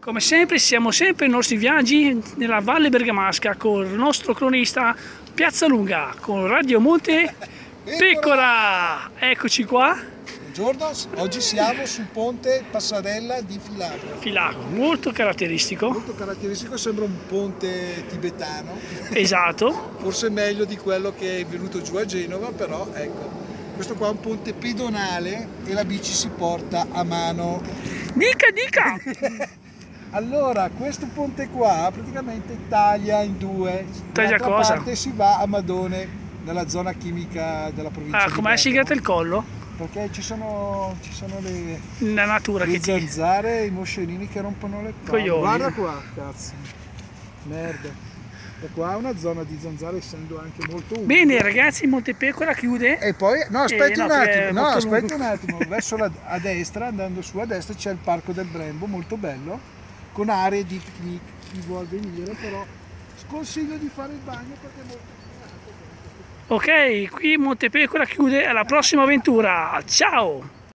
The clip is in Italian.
Come sempre siamo sempre ai nostri viaggi nella Valle Bergamasca con il nostro cronista Piazzalunga con Radio Monte Pecora. Eccoci qua. Buongiorno, oggi siamo sul ponte Passarella di Filaco. Filaco, molto caratteristico. Molto caratteristico, sembra un ponte tibetano. Esatto. Forse meglio di quello che è venuto giù a Genova, però ecco. Questo qua è un ponte pedonale e la bici si porta a mano. Dica! Allora, questo ponte qua praticamente taglia in due. Taglia Dall'altra cosa? parte si va a Madone, nella zona chimica della provincia di Com'è segata il collo? Perché ci sono La natura le che ti... zanzare e i moscerini che rompono le palle. Coglioni. Guarda qua, cazzo. Merda. E qua è una zona di zanzare, essendo anche molto umida. Bene ragazzi, Montepecora chiude. E poi, no, aspetta un no, attimo, no, molto aspetta lungo. un attimo, verso a destra, andando su a destra c'è il Parco del Brembo, molto bello, con aree di picnic. Chi vuol venire, però sconsiglio di fare il bagno perché è molto Ok, qui Montepecora chiude, alla prossima avventura. Ciao!